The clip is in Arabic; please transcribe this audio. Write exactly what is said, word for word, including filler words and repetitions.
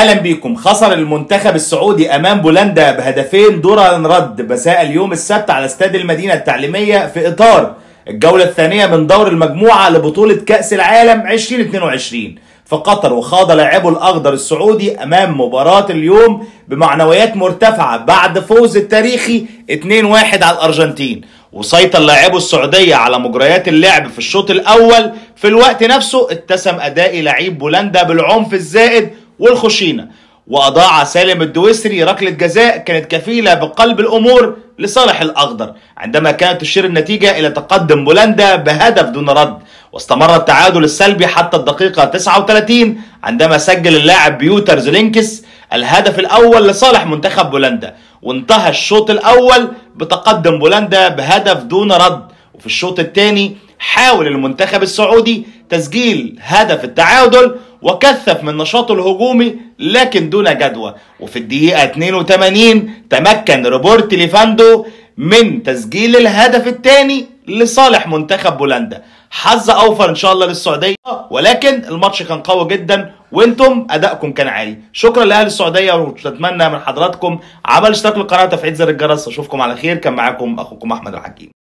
اهلا بيكم. خسر المنتخب السعودي امام بولندا بهدفين دون رد مساء اليوم السبت على استاد المدينه التعليميه في اطار الجوله الثانيه من دور المجموعه لبطوله كاس العالم ألفين واثنين وعشرين في قطر. وخاض لاعبو الاخضر السعودي امام مباراه اليوم بمعنويات مرتفعه بعد فوز التاريخي اثنين واحد على الارجنتين. وسيطر لاعبو السعوديه على مجريات اللعب في الشوط الاول. في الوقت نفسه اتسم اداء لعيب بولندا بالعنف الزائد والخشينه، واضاع سالم الدويسري ركله جزاء كانت كفيله بقلب الامور لصالح الاخضر، عندما كانت تشير النتيجه الى تقدم بولندا بهدف دون رد. واستمر التعادل السلبي حتى الدقيقه تسعة وثلاثين عندما سجل اللاعب بيوتر زيلينكس الهدف الاول لصالح منتخب بولندا. وانتهى الشوط الاول بتقدم بولندا بهدف دون رد. وفي الشوط الثاني حاول المنتخب السعودي تسجيل هدف التعادل وكثف من نشاطه الهجومي لكن دون جدوى. وفي الدقيقة اثنين وثمانين تمكن روبرت ليفاندو من تسجيل الهدف الثاني لصالح منتخب بولندا. حظ اوفر ان شاء الله للسعودية، ولكن الماتش كان قوي جدا وانتم ادائكم كان عالي. شكرا لاهل السعودية، واتمنى من حضراتكم عمل اشتراك للقناة وتفعيل زر الجرس. اشوفكم على خير. كان معاكم اخوكم احمد الحكيم.